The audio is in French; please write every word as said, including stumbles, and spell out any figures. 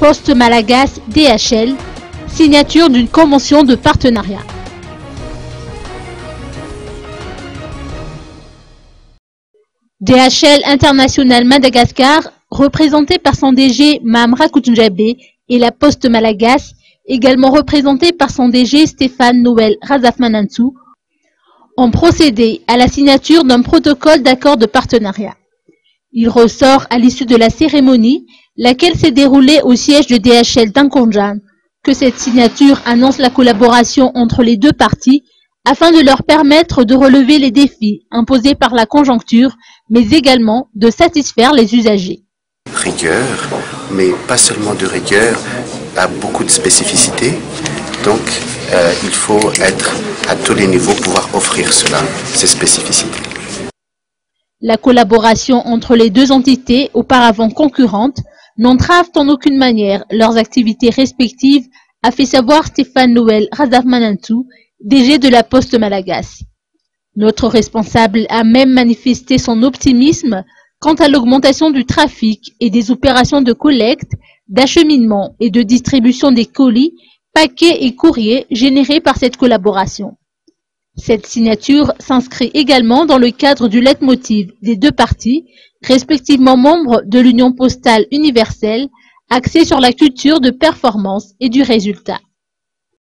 Poste Malagasy D H L, signature d'une convention de partenariat. D H L International Madagascar, représenté par son D G Mame Rakhoundjabé, et la Poste Malagasy, également représentée par son D G Stéphane Noël Razafmanantou, ont procédé à la signature d'un protocole d'accord de partenariat. Il ressort à l'issue de la cérémonie, laquelle s'est déroulée au siège de D H L d'Ankonjan, que cette signature annonce la collaboration entre les deux parties afin de leur permettre de relever les défis imposés par la conjoncture, mais également de satisfaire les usagers. Rigueur, mais pas seulement de rigueur, a beaucoup de spécificités. Donc, euh, il faut être à tous les niveaux, pouvoir offrir cela, ces spécificités. La collaboration entre les deux entités, auparavant concurrentes, n'entrave en aucune manière leurs activités respectives, a fait savoir Stéphane Noël Razafmanantou, D G de la Poste Malagasy. Notre responsable a même manifesté son optimisme quant à l'augmentation du trafic et des opérations de collecte, d'acheminement et de distribution des colis, paquets et courriers générés par cette collaboration. Cette signature s'inscrit également dans le cadre du leitmotiv des deux parties, respectivement membres de l'Union postale universelle, axée sur la culture de performance et du résultat.